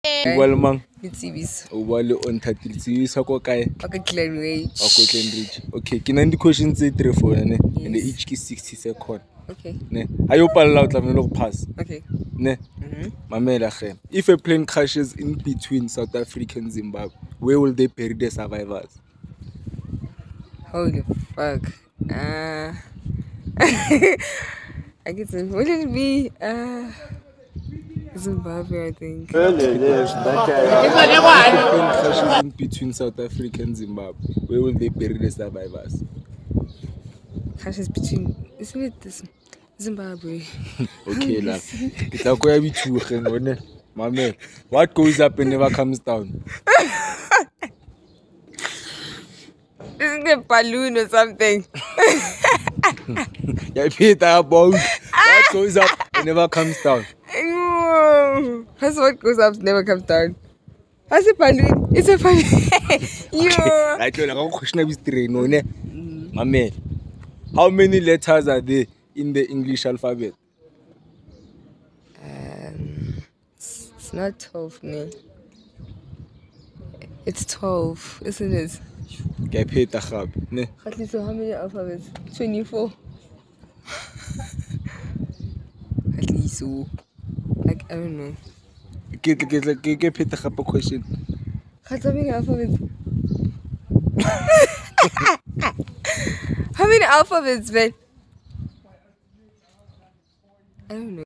Well, mang. It's Well, on title. It's okay. okay, Glenridge. Okay, Glenridge. Okay, can I the questions say 3 4 and the each is 60 seconds. Okay. Ne. Are you allowed to pass? Okay. Ne. Mamela khe. If a plane crashes in between South Africa and Zimbabwe, where will they bury the survivors? Holy fuck. I guess would it be Zimbabwe, I think. If a plane crashes in between South Africa and Zimbabwe, where will they bury the survivors? Crashes between, isn't it this Zimbabwe? Okay, la. It's a quite bit too hang. Mama, what goes up and never comes down? Isn't it a balloon or something? Yeah, Peter, about what goes up and never comes down. That's what goes up never comes down. That's a balloon. It's a balloon. Okay. Like you're like question is train, no ne? Mama, how many letters are there in the English alphabet? It's not 12, no. It's 12, isn't it? Okay, Peter, ne? So how many alphabets? 24. At least so. Like, I don't know. Get Peter a question. How many alphabets? How many alphabets, man? I don't know.